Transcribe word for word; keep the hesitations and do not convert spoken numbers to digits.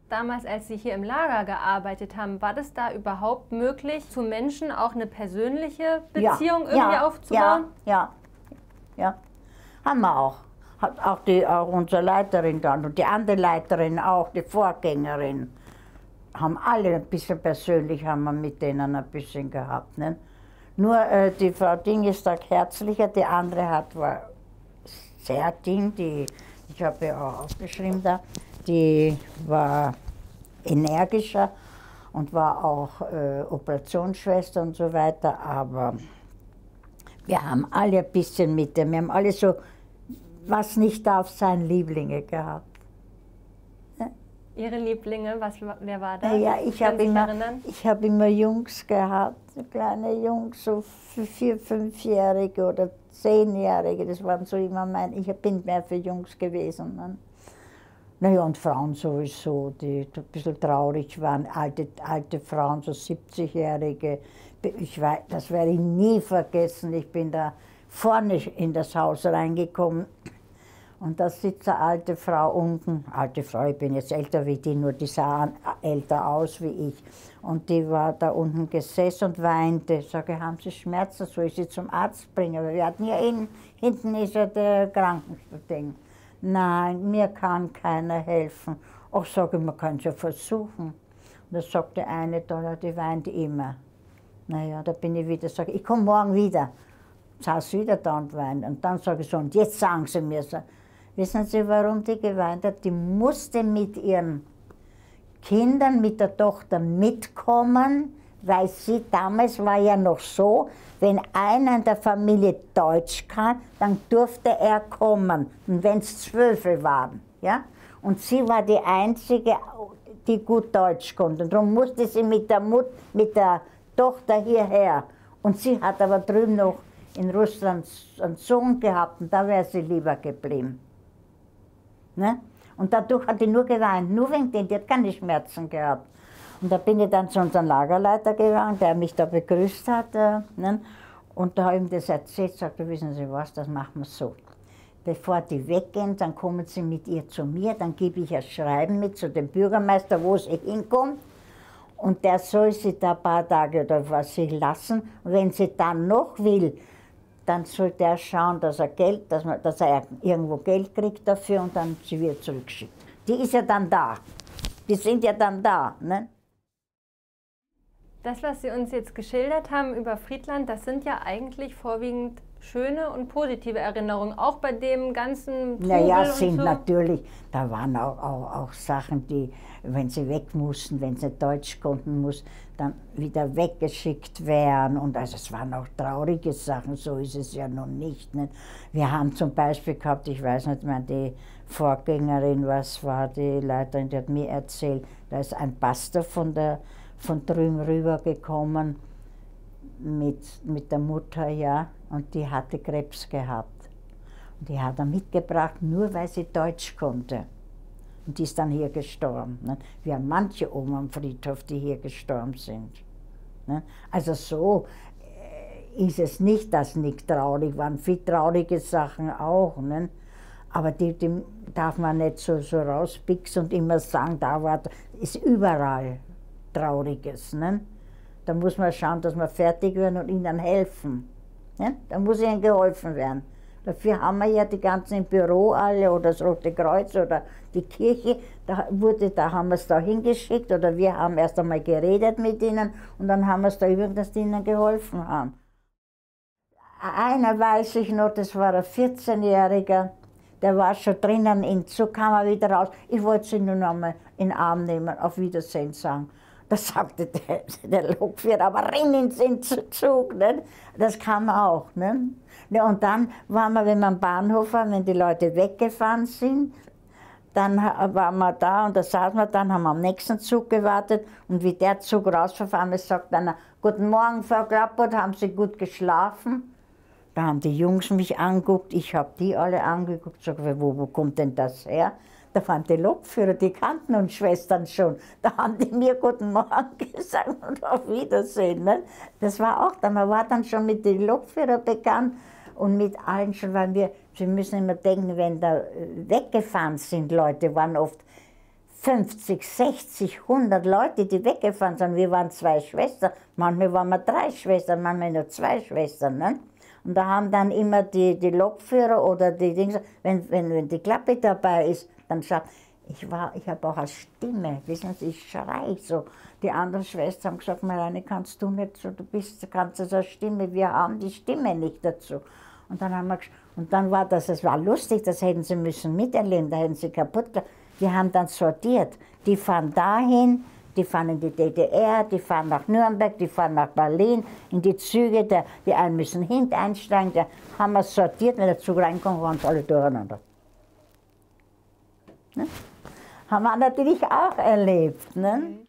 Damals, als Sie hier im Lager gearbeitet haben, war das da überhaupt möglich, zu Menschen auch eine persönliche Beziehung ja, irgendwie ja, aufzubauen? Ja, ja, ja, haben wir auch. Hat auch, die, auch unsere Leiterin dann und die andere Leiterin auch, die Vorgängerin, haben alle ein bisschen persönlich, haben wir mit denen ein bisschen gehabt. Ne? Nur äh, die Frau Ding ist da herzlicher, die andere hat, war sehr Ding, die, ich habe ja auch aufgeschrieben da, die war energischer und war auch äh, Operationsschwester und so weiter, aber wir haben alle ein bisschen mit dem, wir haben alle so, was nicht darf sein, Lieblinge gehabt. Ja? Ihre Lieblinge, was, wer war das? Ja, ich habe immer, ich hab immer Jungs gehabt, kleine Jungs, so vier-, fünfjährige oder zehnjährige, das waren so immer mein, ich bin mehr für Jungs gewesen. Ne? Naja, und Frauen sowieso, die ein bisschen traurig waren, alte, alte Frauen, so siebzigjährige. Ich weiß, das werde ich nie vergessen. Ich bin da vorne in das Haus reingekommen und da sitzt eine alte Frau unten. Alte Frau, ich bin jetzt älter wie die, nur die sah älter aus wie ich. Und die war da unten gesessen und weinte. Ich sage, haben Sie Schmerzen, soll ich Sie zum Arzt bringen? Weil wir hatten ja in, hinten ist ja der Krankending. Nein, mir kann keiner helfen. Ach, sage ich, man kann es ja versuchen. Und da sagt der eine da, die weint immer. Naja, da bin ich wieder, sage ich, ich komme morgen wieder. Saß wieder da und weint. Und dann sage ich so, und jetzt sagen Sie mir so. Wissen Sie, warum die geweint hat? Die musste mit ihren Kindern, mit der Tochter mitkommen, weil sie damals war ja noch so, wenn einer in der Familie Deutsch kann, dann durfte er kommen, und wenn es zwölfe waren. Ja? Und sie war die Einzige, die gut Deutsch konnte. Und darum musste sie mit der, Mut, mit der Tochter hierher. Und sie hat aber drüben noch in Russland einen Sohn gehabt, und da wäre sie lieber geblieben. Ne? Und dadurch hat die nur geweint, nur wegen dem, die hat keine Schmerzen gehabt. Und da bin ich dann zu unserem Lagerleiter gegangen, der mich da begrüßt hat. Äh, ne? Und da habe ich ihm das erzählt, sagte, wissen Sie was, das machen wir so. Bevor die weggehen, dann kommen Sie mit ihr zu mir, dann gebe ich ein Schreiben mit zu dem Bürgermeister, wo sie hinkommt. Und der soll sie da ein paar Tage oder was sich lassen. Und wenn sie dann noch will, dann soll der schauen, dass er Geld, dass, man, dass er irgendwo Geld kriegt dafür, und dann sie wird zurückgeschickt. Die ist ja dann da. Die sind ja dann da. Ne? Das, was Sie uns jetzt geschildert haben über Friedland, das sind ja eigentlich vorwiegend schöne und positive Erinnerungen, auch bei dem ganzen Trubel. Naja, sind so. Natürlich, da waren auch, auch, auch Sachen, die, wenn sie weg mussten, wenn sie Deutsch konnten, muss dann wieder weggeschickt werden. Und also es waren auch traurige Sachen, so ist es ja noch nicht. nicht? Wir haben zum Beispiel gehabt, ich weiß nicht mehr, die Vorgängerin, was war die Leiterin, die hat mir erzählt, da ist ein Pastor von, der, von drüben rübergekommen mit, mit der Mutter, ja, und die hatte Krebs gehabt. Und die hat er mitgebracht, nur weil sie Deutsch konnte. Und die ist dann hier gestorben. Ne? Wir haben manche oben am Friedhof, die hier gestorben sind. Ne? Also so äh, ist es nicht, dass nicht traurig waren. Viele traurige Sachen auch. Ne? Aber die, die darf man nicht so, so rauspixen und immer sagen, da war, ist überall Trauriges. Ne? Da muss man schauen, dass wir fertig werden und ihnen helfen. Ne? Da muss ihnen geholfen werden. Dafür haben wir ja die ganzen im Büro alle oder das Rote Kreuz oder die Kirche. Da, wurde, da haben wir es da hingeschickt oder wir haben erst einmal geredet mit ihnen und dann haben wir es da übrigens, dass die ihnen geholfen haben. Einer weiß ich noch, das war ein vierzehnjähriger, der war schon drinnen im Zug, kam er wieder raus. Ich wollte sie nur noch mal in den Arm nehmen, auf Wiedersehen sagen. Da sagte der, der Lokführer, aber rein ins Zug, nicht? Das kann man auch. Nicht? Und dann waren wir, wenn wir am Bahnhof waren, wenn die Leute weggefahren sind, dann waren wir da und da saßen wir dann, haben wir am nächsten Zug gewartet und wie der Zug rausgefahren ist, sagt einer, guten Morgen, Frau Klappert, haben Sie gut geschlafen? Da haben die Jungs mich angeguckt, ich habe die alle angeguckt, sag, wo, wo kommt denn das her? Da waren die Lokführer, die kannten uns Schwestern schon. Da haben die mir guten Morgen gesagt und auf Wiedersehen. Ne? Das war auch da, man war dann schon mit den Lokführern bekannt und mit allen schon, weil wir, Sie müssen immer denken, wenn da weggefahren sind Leute, waren oft fünfzig, sechzig, hundert Leute, die weggefahren sind. Wir waren zwei Schwestern, manchmal waren wir drei Schwestern, manchmal nur zwei Schwestern. Ne? Und da haben dann immer die, die Lokführer oder die Dinge, wenn, wenn, wenn die Klappe dabei ist, dann sagt, ich, war, ich habe auch eine Stimme, wissen Sie, ich schrei so. Die anderen Schwestern haben gesagt, Marianne, kannst du nicht so, du bist, kannst so eine Stimme, wir haben die Stimme nicht dazu. Und dann haben wir, und dann war das, es war lustig, das hätten sie müssen miterleben, da hätten sie kaputt gemacht. Die haben dann sortiert, die fahren dahin, die fahren in die D D R, die fahren nach Nürnberg, die fahren nach Berlin, in die Züge, der, die einen müssen hinten einsteigen, da haben wir sortiert, wenn der Zug reinkommt, waren sie alle durcheinander. Ne? Haben wir natürlich auch erlebt. Ne?